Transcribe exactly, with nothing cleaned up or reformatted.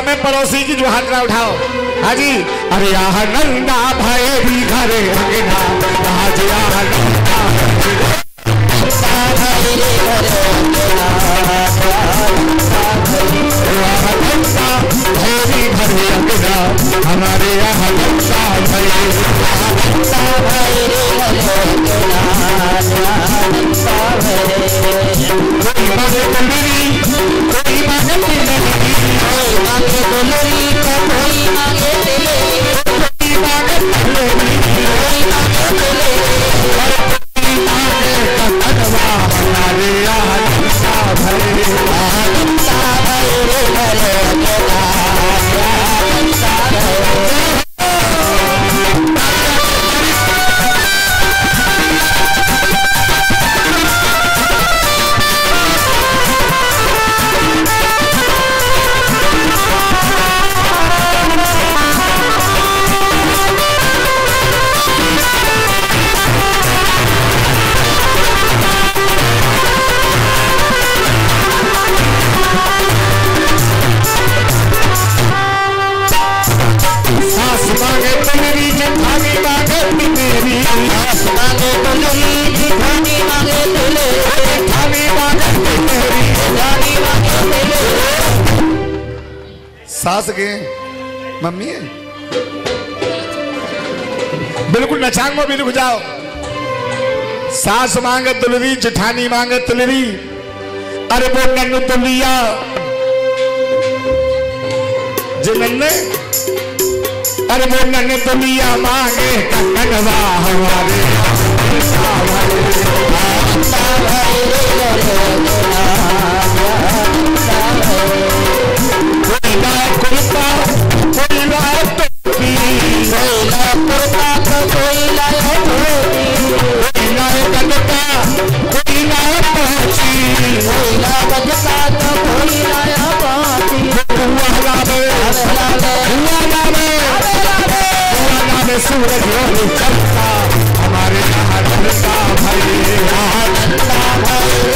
समय पड़ोसी की जो हाथ ना उठाओ। हाँ जी, अरे आह नंदा भाई भी घरे अंगना, आज आह नंदा भाई रे घरे अंगना, आह नंदा भाई भी घरे अंगना, हमारे आह नंदा भाई, नंदा भाई रे घरे अंगना, नंदा भाई। कोई मांगे दुलरी, कोई मांगे दुलरी, कोई मांगे दुलरी, कोई मांगे दुलरी, कोई मांगे दुलरी, कोई मांगे दुलरी, कोई मांगे कटवा, हमारे यहाँ नंदा भाई, नंदा भाई रे घरे अंगना, नंदा भाई। सास के मम्मी है, बिल्कुल नचांगो भी रुक जाओ। सास मांगे दुलरी, जेठानी मांगे तुलरी, अरे वो नन्नू तुलिया जिनने, अरे वो नन्नू तुलिया मांगे कंगनवा, हमारे कोई लाए कुर्ता, कोई लाए टोपी, कोई लाए कुर्ता तो कोई लाए टोपी, कोई लाए गजका, कोई लाए पहुंची, कोई लाए गजका तो कोई लाए पहुंची। हुआ लावे, हुआ लावे, हुआ लावे, हुआ लावे सूरज रोज चलता, हमारे यहाँ नंदा भाई, यहाँ नंदा भाई।